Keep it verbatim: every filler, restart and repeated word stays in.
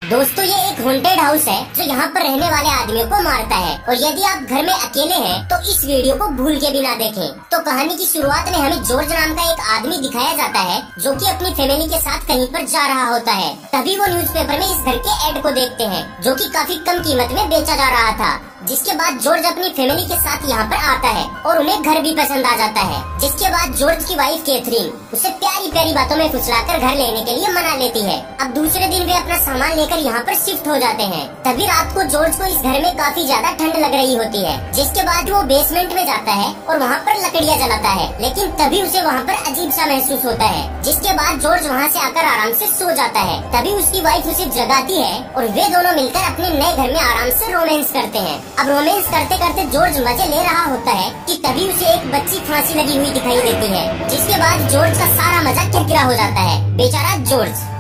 दोस्तों ये एक हॉन्टेड हाउस है जो यहाँ पर रहने वाले आदमियों को मारता है। और यदि आप घर में अकेले हैं तो इस वीडियो को भूल के भी ना देखें। तो कहानी की शुरुआत में हमें जॉर्ज नाम का एक आदमी दिखाया जाता है जो कि अपनी फैमिली के साथ कहीं पर जा रहा होता है। तभी वो न्यूज़पेपर में इस घर के एड को देखते हैं जो कि काफी कम कीमत में बेचा जा रहा था। जिसके बाद जॉर्ज अपनी फैमिली के साथ यहाँ पर आता है और उन्हें घर भी पसंद आ जाता है। जिसके बाद जॉर्ज की वाइफ कैथरीन उसे प्यारी प्यारी बातों में फुसलाकर घर लेने के लिए मना लेती है। अब दूसरे दिन वे अपना सामान लेकर यहाँ पर शिफ्ट हो जाते हैं। तभी रात को जॉर्ज को इस घर में काफी ज्यादा ठंड लग रही होती है। जिसके बाद वो बेसमेंट में जाता है और वहाँ पर लकड़ियाँ जलाता है, लेकिन तभी उसे वहाँ पर अजीब सा महसूस होता है। जिसके बाद जॉर्ज वहाँ से आकर आराम से सो जाता है। तभी उसकी वाइफ उसे जगाती है और वे दोनों मिलकर अपने नए घर में आराम से रोमांस करते हैं। अब रोमांस करते करते जॉर्ज मजे ले रहा होता है कि तभी उसे एक बच्ची फांसी लगी हुई दिखाई देती है। जिसके बाद जॉर्ज का सारा मजा किरकिरा हो जाता है। बेचारा जॉर्ज।